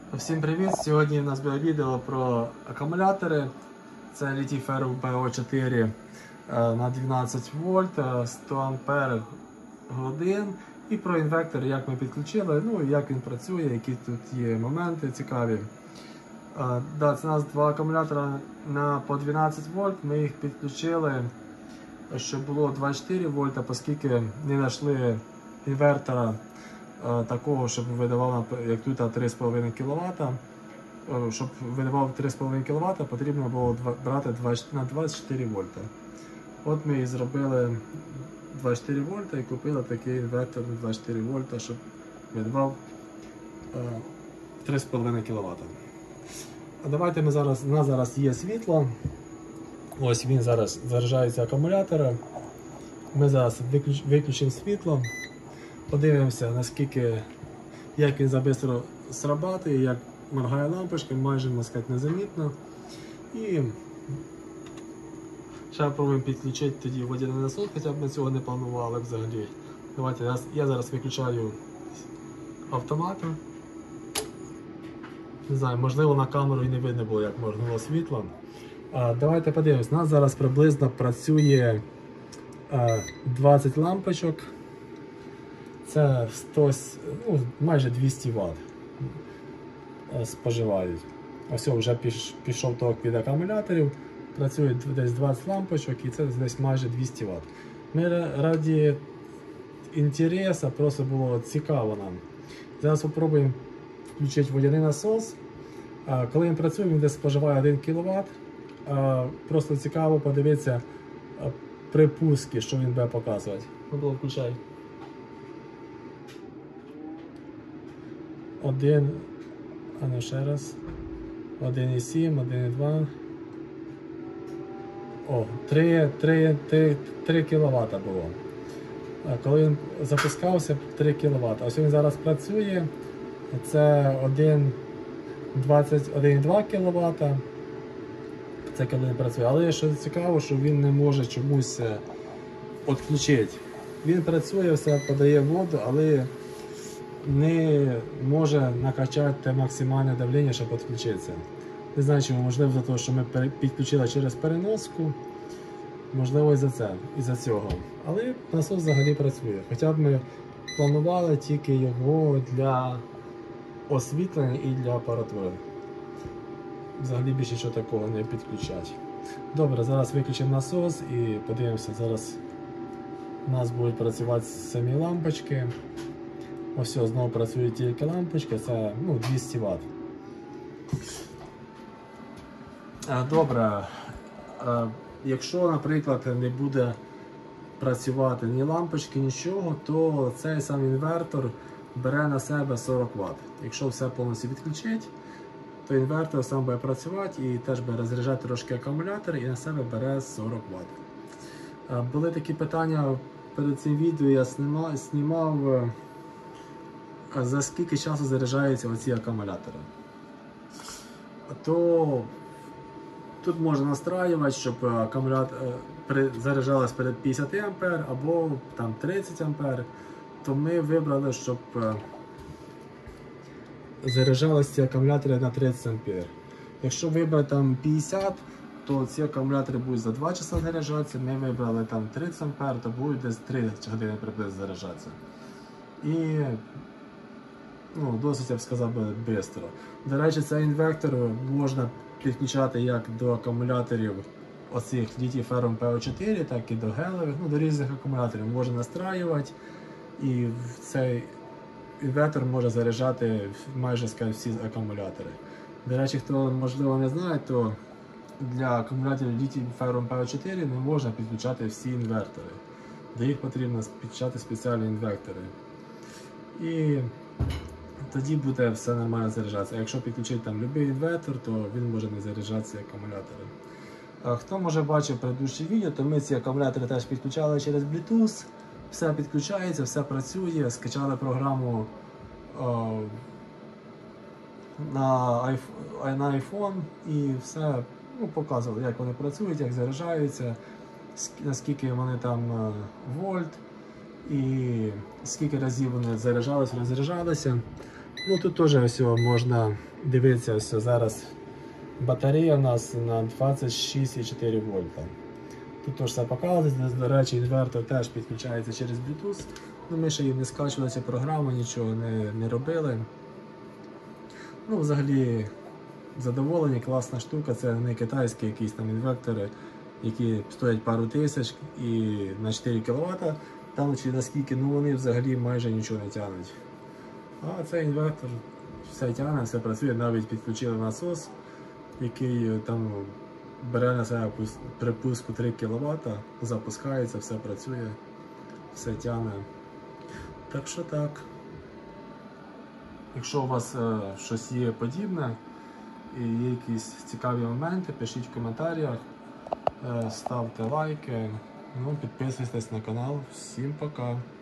Всім привіт! Сьогодні у нас буде відео про акумулятори. Це літій ферум ПО4 на 12 вольт, 100 ампер годин. І про інвертор, як ми підключили, ну і як він працює, які тут є моменти цікаві. Це у нас два акумулятори по 12 вольт. Ми їх підключили, щоб було 24 вольта, оскільки не знайшли інвертора такого, щоб видавав, як тут 3,5 кВт. Щоб видавав 3,5 кВт, потрібно було брати на 24 вольта. От ми і зробили 24 вольта і купили такий інвертор на 24 вольта, щоб видавав 3,5 кВт. А давайте у нас зараз є світло. Ось він зараз заряджається акумулятора. Ми зараз виключимо світло. Подивимося, як він забистро срабатує, як моргає лампочка, майже незамітно. І ще пробуємо підключити тоді водяний насос, хоча б ми цього не планували взагалі. Давайте я зараз виключаю автомат. Не знаю, можливо на камеру і не видно було, як моргнуло світло. Давайте подивимось, у нас зараз приблизно працює 20 лампочок. Це майже 200 Вт споживають. Ось вже пішов ток від акумуляторів, працює десь 20 лампочок і це десь майже 200 Вт. Ми раді інтересу, просто було цікаво нам. Зараз спробуємо включити водяний насос. Коли він працює, він десь споживає 1 кВт. Просто цікаво подивитися припуски, що він буде показувати. Включай. 1, ще раз, 1,7, 1,2, 3 кВт було. Коли він запускався, 3 кВт. Ось він зараз працює, це 1,2 кВт, це коли він працює. Але що цікаво, що він не може чомусь відключити. Він працює, все подає воду, але не може накачати максимальне давлення, щоб підключитися. Не знаю, чому, можливо, за те, що ми підключили через переноску, можливо, із-за цього. Але насос взагалі працює. Хоча б ми планували тільки його для освітлення і для апаратури. Взагалі більше нічого такого не підключать. Добре, зараз виключимо насос і подивимося, зараз у нас будуть працювати самі лампочки. Ось знову працюють тільки лампочки, це 200 Вт. Добре, якщо, наприклад, не буде працювати ні лампочки, нічого, то цей сам інвертор бере на себе 40 Вт. Якщо все повністю відключить, то інвертор сам буде працювати і теж буде розряджати трошки акумулятор і на себе бере 40 Вт. Були такі питання перед цим відео, я знімав, за скільки часу заряджаються оці акумулятори. То тут можна настраювати, щоб акумулятор заряджалось перед 50 А або там 30 А. То ми вибрали, щоб заряджалися ці акумулятори на 30 А. Якщо вибрати там 50, то ці акумулятори будуть за 2 часа заряджатися. Ми вибрали там 30 А, то будуть десь 3 години приблизно заряджатися. І досить, я б сказав, швидко. До речі, цей інвертор можна підключати як до акумуляторів оцих літій ферум ПО4, так і до гелевих, до різних акумуляторів можна настраювати. І цей інвертор може заряджати майже всі акумулятори. До речі, хто можливо не знає, то для акумуляторів літій ферум ПО4 не можна підключати всі інвертори. До їх потрібно підключати спеціальні інвертори. І тоді буде все нормально заряджатися. А якщо підключити там будь-який інвертор, то він може не заряджатися акумулятори. Хто може бачив предыдущі відео, то ми ці акумулятори теж підключали через Bluetooth. Все підключається, все працює, скачали програму на iPhone і все показували, як вони працюють, як заряджаються, наскільки вони там вольт і скільки разів вони заряджалися, розряджалися. Тут теж можна Дивіться, ось зараз батарея у нас на 26,4 вольта. Тут теж все показується, до речі, інвертор теж підключається через Bluetooth. Ну, ми ще її не скачували цю програму, нічого не робили. Ну, взагалі, задоволені, класна штука, це не китайські якісь там інвертори, які стоять пару тисяч і на 4 кВт, там чи наскільки, ну вони взагалі майже нічого не тягнуть. А цей інвертор все тягне, все працює, навіть підключили насос, який там бере на себе припуску 3 кВт, запускається, все працює, все тягне. Так що так. Якщо у вас щось є подібне і є якісь цікаві моменти, пишіть в коментарях, ставте лайки, ну, підписуйтесь на канал. Всім пока!